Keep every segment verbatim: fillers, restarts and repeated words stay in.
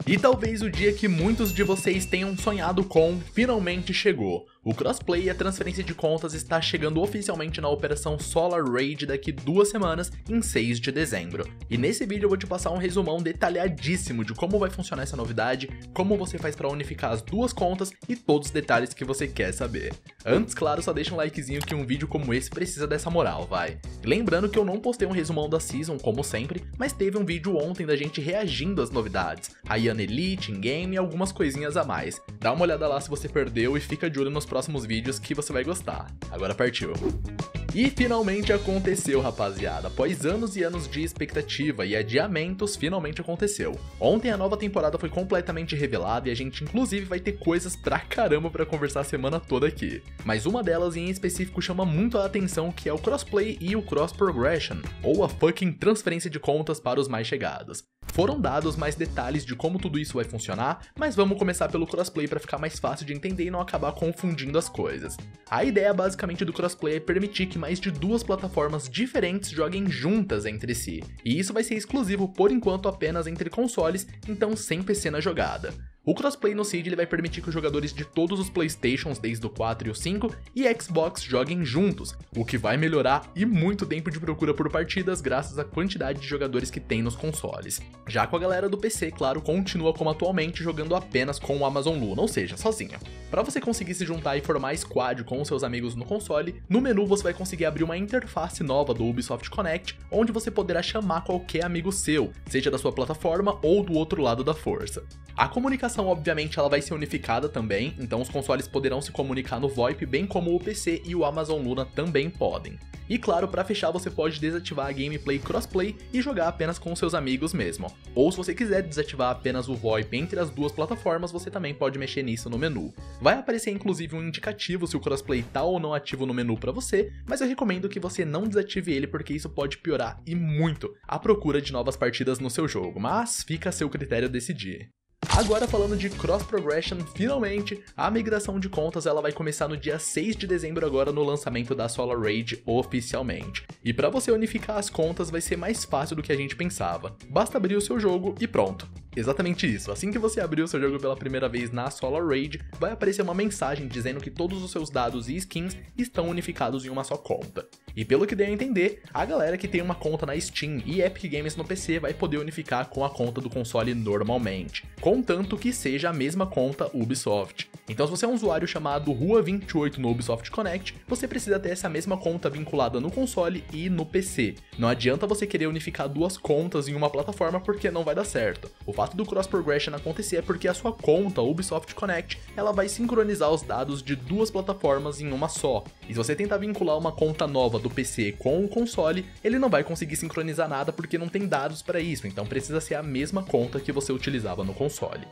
E talvez o dia que muitos de vocês tenham sonhado com finalmente chegou. O crossplay e a transferência de contas está chegando oficialmente na operação Solar Raid daqui duas semanas, em seis de dezembro. E nesse vídeo eu vou te passar um resumão detalhadíssimo de como vai funcionar essa novidade, como você faz para unificar as duas contas e todos os detalhes que você quer saber. Antes, claro, só deixa um likezinho que um vídeo como esse precisa dessa moral, vai. Lembrando que eu não postei um resumão da Season, como sempre, mas teve um vídeo ontem da gente reagindo às novidades, a Iana Elite, in-game e algumas coisinhas a mais. Dá uma olhada lá se você perdeu e fica de olho nos próximos vídeos que você vai gostar. Agora partiu! E finalmente aconteceu, rapaziada. Após anos e anos de expectativa e adiamentos, finalmente aconteceu. Ontem a nova temporada foi completamente revelada e a gente inclusive vai ter coisas pra caramba pra conversar a semana toda aqui. Mas uma delas em específico chama muito a atenção, que é o crossplay e o cross progression, ou a fucking transferência de contas para os mais chegados. Foram dados mais detalhes de como tudo isso vai funcionar, mas vamos começar pelo crossplay para ficar mais fácil de entender e não acabar confundindo as coisas. A ideia basicamente do crossplay é permitir que mais de duas plataformas diferentes joguem juntas entre si, e isso vai ser exclusivo por enquanto apenas entre consoles, então sem P C na jogada. O crossplay no Seed ele vai permitir que os jogadores de todos os Playstations, desde o quatro e o cinco, e Xbox joguem juntos, o que vai melhorar e muito tempo de procura por partidas graças à quantidade de jogadores que tem nos consoles. Já com a galera do P C, claro, continua como atualmente, jogando apenas com o Amazon Luna, ou seja, sozinha. Para você conseguir se juntar e formar squad com os seus amigos no console, no menu você vai conseguir abrir uma interface nova do Ubisoft Connect, onde você poderá chamar qualquer amigo seu, seja da sua plataforma ou do outro lado da força. A comunicação, obviamente, ela vai ser unificada também, então os consoles poderão se comunicar no VoIP, bem como o P C e o Amazon Luna também podem. E claro, para fechar você pode desativar a gameplay crossplay e jogar apenas com seus amigos mesmo. Ou se você quiser desativar apenas o VoIP entre as duas plataformas, você também pode mexer nisso no menu. Vai aparecer inclusive um indicativo se o crossplay tá ou não ativo no menu para você, mas eu recomendo que você não desative ele porque isso pode piorar e muito a procura de novas partidas no seu jogo, mas fica a seu critério decidir. Agora falando de Cross Progression, finalmente, a migração de contas ela vai começar no dia seis de dezembro agora no lançamento da Solar Raid oficialmente. E para você unificar as contas vai ser mais fácil do que a gente pensava. Basta abrir o seu jogo e pronto. Exatamente isso, assim que você abrir o seu jogo pela primeira vez na Solar Raid, vai aparecer uma mensagem dizendo que todos os seus dados e skins estão unificados em uma só conta. E pelo que deu a entender, a galera que tem uma conta na Steam e Epic Games no P C vai poder unificar com a conta do console normalmente, contanto que seja a mesma conta Ubisoft. Então se você é um usuário chamado Rua vinte e oito no Ubisoft Connect, você precisa ter essa mesma conta vinculada no console e no P C. Não adianta você querer unificar duas contas em uma plataforma porque não vai dar certo. O fato do Cross Progression acontecer é porque a sua conta Ubisoft Connect ela vai sincronizar os dados de duas plataformas em uma só. E se você tentar vincular uma conta nova do P C com o console, ele não vai conseguir sincronizar nada porque não tem dados para isso, então precisa ser a mesma conta que você utilizava no console.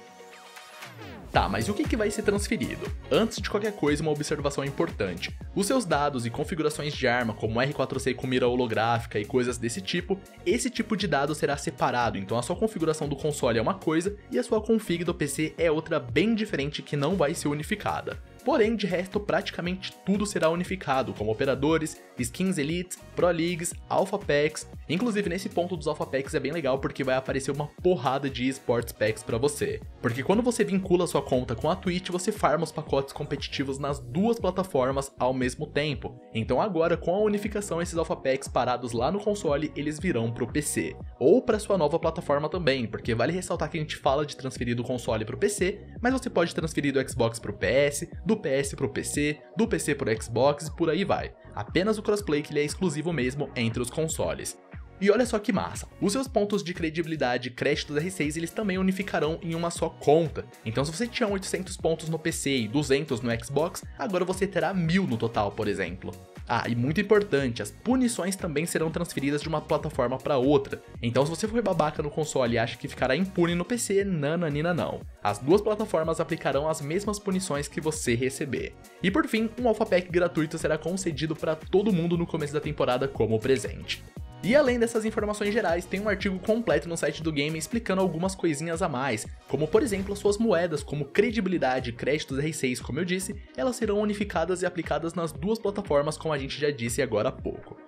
Tá, mas o que que vai ser transferido? Antes de qualquer coisa, uma observação importante. Os seus dados e configurações de arma, como R quatro C com mira holográfica e coisas desse tipo, esse tipo de dado será separado, então a sua configuração do console é uma coisa e a sua config do P C é outra bem diferente que não vai ser unificada. Porém, de resto, praticamente tudo será unificado, como operadores, skins elites, pro leagues, alpha packs. Inclusive, nesse ponto dos alpha packs é bem legal porque vai aparecer uma porrada de esports packs pra você. Porque quando você vincula sua conta com a Twitch, você farma os pacotes competitivos nas duas plataformas ao mesmo tempo. Então agora, com a unificação, esses alpha packs parados lá no console, eles virão pro P C. Ou pra sua nova plataforma também, porque vale ressaltar que a gente fala de transferir do console pro P C, mas você pode transferir do Xbox pro P S, do P S pro P C, do P C pro Xbox e por aí vai. Apenas o crossplay que ele é exclusivo mesmo entre os consoles. E olha só que massa, os seus pontos de credibilidade e créditos R seis eles também unificarão em uma só conta. Então se você tinha oitocentos pontos no P C e duzentos no Xbox, agora você terá mil no total, por exemplo. Ah, e muito importante, as punições também serão transferidas de uma plataforma para outra. Então se você for babaca no console e acha que ficará impune no P C, nananina não. As duas plataformas aplicarão as mesmas punições que você receber. E por fim, um Alpha Pack gratuito será concedido para todo mundo no começo da temporada como presente. E além dessas informações gerais, tem um artigo completo no site do game explicando algumas coisinhas a mais, como por exemplo as suas moedas, como credibilidade e créditos R seis, como eu disse, elas serão unificadas e aplicadas nas duas plataformas como a gente já disse agora há pouco.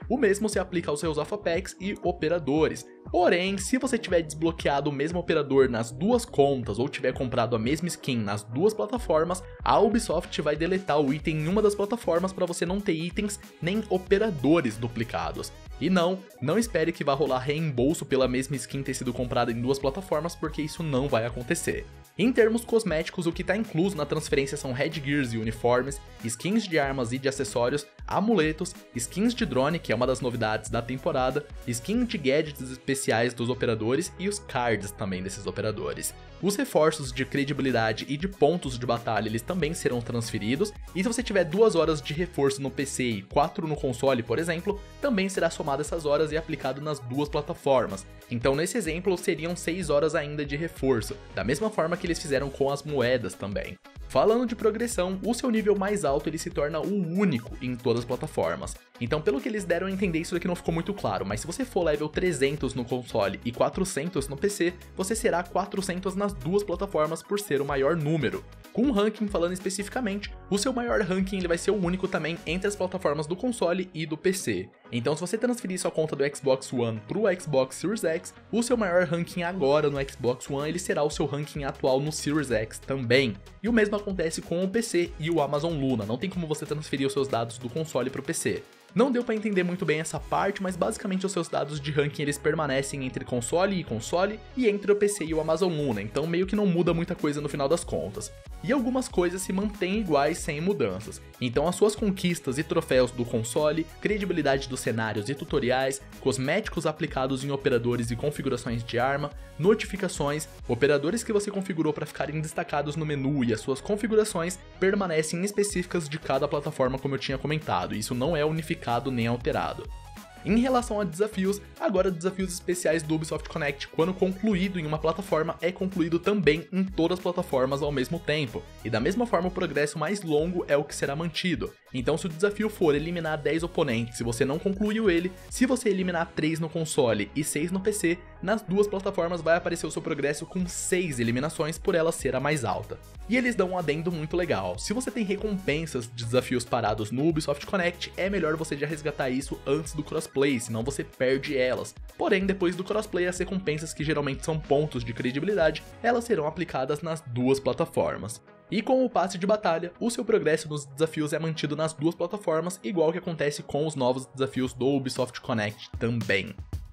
O mesmo se aplica aos seus Alpha Packs e operadores. Porém, se você tiver desbloqueado o mesmo operador nas duas contas ou tiver comprado a mesma skin nas duas plataformas, a Ubisoft vai deletar o item em uma das plataformas para você não ter itens nem operadores duplicados. E não, não espere que vá rolar reembolso pela mesma skin ter sido comprada em duas plataformas, porque isso não vai acontecer. Em termos cosméticos, o que está incluso na transferência são headgears e uniformes, skins de armas e de acessórios, amuletos, skins de drone, que é uma das novidades da temporada, skins de gadgets especiais dos operadores e os cards também desses operadores. Os reforços de credibilidade e de pontos de batalha eles também serão transferidos, e se você tiver duas horas de reforço no P C e quatro no console, por exemplo, também será somado essas horas e aplicado nas duas plataformas. Então nesse exemplo seriam seis horas ainda de reforço, da mesma forma que eles fizeram com as moedas também. Falando de progressão, o seu nível mais alto ele se torna o único em todas as plataformas. Então pelo que eles deram a entender, isso daqui não ficou muito claro, mas se você for level trezentos no console e quatrocentos no P C, você será quatrocentos nas duas plataformas por ser o maior número. Com o ranking falando especificamente, o seu maior ranking ele vai ser o único também entre as plataformas do console e do P C. Então se você transferir sua conta do Xbox One para o Xbox Series X, o seu maior ranking agora no Xbox One ele será o seu ranking atual no Series X também. E o mesmo acontece com o P C e o Amazon Luna, não tem como você transferir os seus dados do console para o P C. Não deu para entender muito bem essa parte, mas basicamente os seus dados de ranking eles permanecem entre console e console e entre o P C e o Amazon Luna, então meio que não muda muita coisa no final das contas. E algumas coisas se mantêm iguais sem mudanças. Então as suas conquistas e troféus do console, credibilidade dos cenários e tutoriais, cosméticos aplicados em operadores e configurações de arma, notificações, operadores que você configurou para ficarem destacados no menu e as suas configurações permanecem específicas de cada plataforma, como eu tinha comentado, isso não é unificado nem alterado. Em relação a desafios, agora desafios especiais do Ubisoft Connect, quando concluído em uma plataforma, é concluído também em todas as plataformas ao mesmo tempo, e da mesma forma o progresso mais longo é o que será mantido. Então se o desafio for eliminar dez oponentes e você não concluiu ele, se você eliminar três no console e seis no P C, nas duas plataformas vai aparecer o seu progresso com seis eliminações por ela ser a mais alta. E eles dão um adendo muito legal, se você tem recompensas de desafios parados no Ubisoft Connect, é melhor você já resgatar isso antes do crossplay, senão você perde elas. Porém, depois do crossplay, as recompensas que geralmente são pontos de credibilidade, elas serão aplicadas nas duas plataformas. E com o passe de batalha, o seu progresso nos desafios é mantido nas duas plataformas, igual que acontece com os novos desafios do Ubisoft Connect também.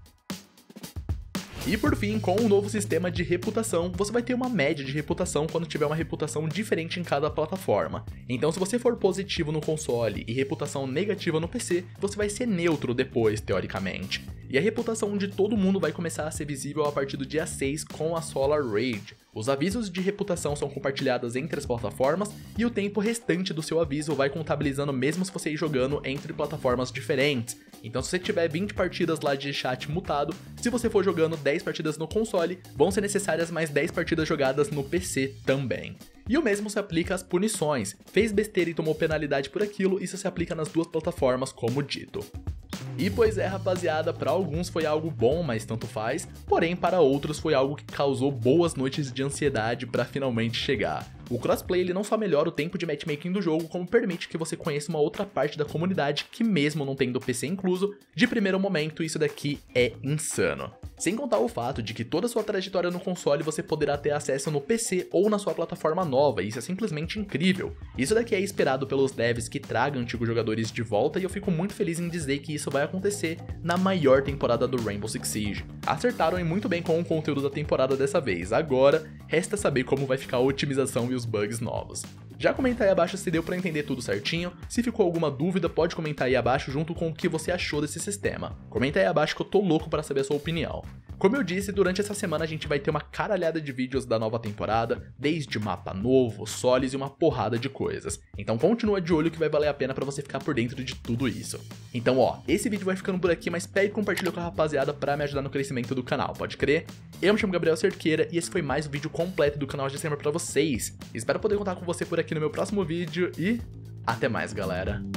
E por fim, com o novo sistema de reputação, você vai ter uma média de reputação quando tiver uma reputação diferente em cada plataforma. Então se você for positivo no console e reputação negativa no P C, você vai ser neutro depois, teoricamente. E a reputação de todo mundo vai começar a ser visível a partir do dia seis com a Solar Rage. Os avisos de reputação são compartilhados entre as plataformas e o tempo restante do seu aviso vai contabilizando mesmo se você ir jogando entre plataformas diferentes. Então se você tiver vinte partidas lá de chat mutado, se você for jogando dez partidas no console, vão ser necessárias mais dez partidas jogadas no P C também. E o mesmo se aplica às punições. Fez besteira e tomou penalidade por aquilo, isso se aplica nas duas plataformas como dito. E pois é, rapaziada, para alguns foi algo bom, mas tanto faz, porém para outros foi algo que causou boas noites de ansiedade para finalmente chegar. O crossplay ele não só melhora o tempo de matchmaking do jogo, como permite que você conheça uma outra parte da comunidade que mesmo não tendo P C incluso, de primeiro momento isso daqui é insano. Sem contar o fato de que toda a sua trajetória no console você poderá ter acesso no P C ou na sua plataforma nova, e isso é simplesmente incrível. Isso daqui é esperado pelos devs que tragam antigos jogadores de volta, e eu fico muito feliz em dizer que isso vai acontecer na maior temporada do Rainbow Six Siege. Acertaram e muito bem com o conteúdo da temporada dessa vez, agora resta saber como vai ficar a otimização e os bugs novos. Já comenta aí abaixo se deu pra entender tudo certinho, se ficou alguma dúvida pode comentar aí abaixo junto com o que você achou desse sistema. Comenta aí abaixo que eu tô louco pra saber a sua opinião. Como eu disse, durante essa semana a gente vai ter uma caralhada de vídeos da nova temporada, desde mapa novo, solis e uma porrada de coisas. Então continua de olho que vai valer a pena pra você ficar por dentro de tudo isso. Então ó, esse vídeo vai ficando por aqui, mas pega e compartilha com a rapaziada pra me ajudar no crescimento do canal, pode crer? Eu me chamo Gabriel Cerqueira e esse foi mais um vídeo completo do canal de Gamer pra vocês. Espero poder contar com você por aqui no meu próximo vídeo e até mais, galera.